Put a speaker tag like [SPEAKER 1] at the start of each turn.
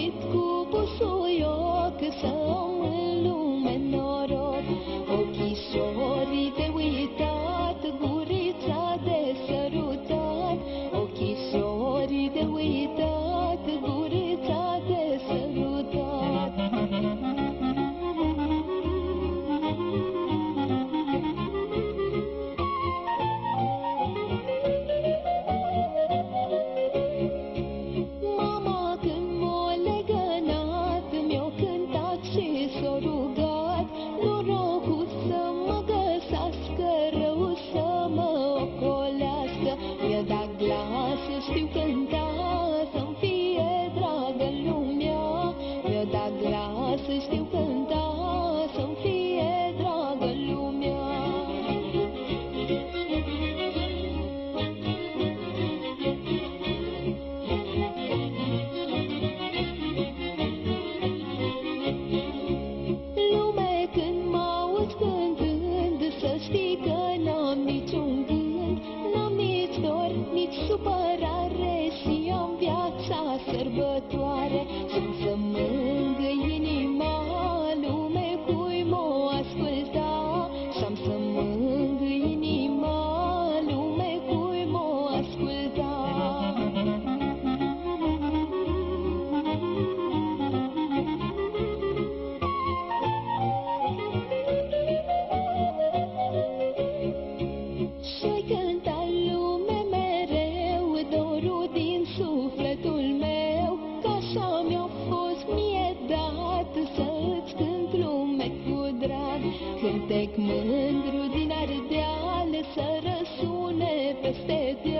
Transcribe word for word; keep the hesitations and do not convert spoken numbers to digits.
[SPEAKER 1] pornit cu busuioc să-mi în lume noroc. Ochișorii de uitat, gurița de sărutat. Ochișorii de uitat, gurița de sărutat. Mama când m-a legănat, mi-a cântat și s-a rugat. Norocul să mă găsească, rău să mă ocolească. Mi-a dat glas, știu cânta, să-mi fie dragă lumea. Mi-a dat glas, știu cânta, să-mi fie dragă lumea. Lume când m-auzi cântând, să știi că n-am niciun gând. N-am nici dor, nici supărare și am viața sărbătoare. Și-mi să mângâi inima, lume cui m-o asculta. Și-am să mângâi inima, lume cui m-o asculta. Și-ai cântat lume mereu dorul din sufletul meu, că așa mi-a fost mie dat să-ți cânt lume cu drag. Cântec mândru din Ardeal să răsune peste deal.